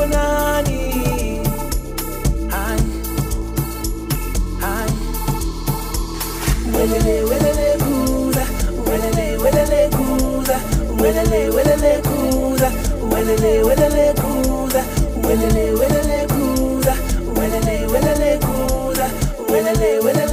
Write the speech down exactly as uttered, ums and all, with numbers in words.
nani. Hi, hi. Welele, welele, kuza. Welele, welele, kuza. Welele, welele, kuza. Welele, welele, kuza. Welele, welele, kuza. Welele, welele, kuza. Welele, welele.